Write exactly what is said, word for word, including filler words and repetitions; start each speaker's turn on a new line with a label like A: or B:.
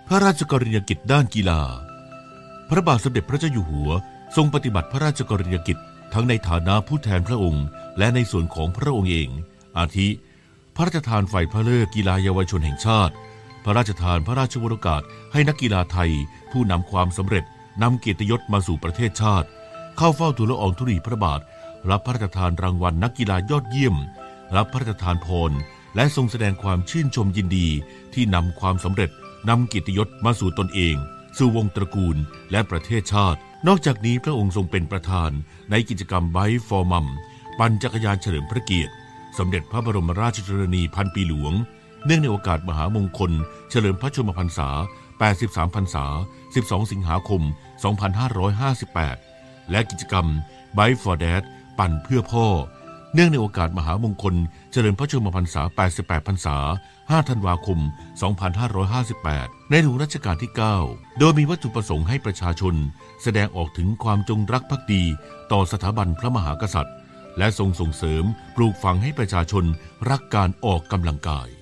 A: พระราชกรณียกิจด้านกีฬาพระบาทสมเด็จพระเจ้าอยู่หัวทรงปฏิบัติพระราชกรณียกิจทั้งในฐานะผู้แทนพระองค์และในส่วนของพระองค์เองอาทิพระราชทานไฟพระเลิกกีฬาเยาวชนแห่งชาติพระราชทานพระราชวโรกาสให้นักกีฬาไทยผู้นำความสำเร็จนำเกียรติยศมาสู่ประเทศชาติเข้าเฝ้าทูลละอองธุลีพระบาทรับพระราชทานรางวัลนักกีฬายอดเยี่ยมรับพระราชทานพรและทรงแสดงความชื่นชมยินดีที่นำความสำเร็จนำเกียรติยศมาสู่ตนเองสู่วงตระกูลและประเทศชาตินอกจากนี้พระองค์ทรงเป็นประธานในกิจกรรมไบค์ฟอร์มัมปั่นจักรยานเฉลิมพระเกียรติสมเด็จพระบรมราชชนนีพันปีหลวงเนื่องในโอกาสมหามงคลเฉลิมพระชนมพรรษาแปดสิบสามพรรษาสิบสองสิงหาคมสองพันห้าร้อยห้าสิบแปดและกิจกรรม Bike for Dad ปั่นเพื่อพ่อเนื่องในโอกาสมหามงคลเฉลิมพระชนมพรรษาแปดสิบแปดพรรษาห้าธันวาคมสองพันห้าร้อยห้าสิบแปดในหลวงรัชกาลที่เก้าโดยมีวัตถุประสงค์ให้ประชาชนแสดงออกถึงความจงรักภักดีต่อสถาบันพระมหากษัตริย์และทรงส่งเสริมปลูกฝังให้ประชาชนรักการออกกำลังกาย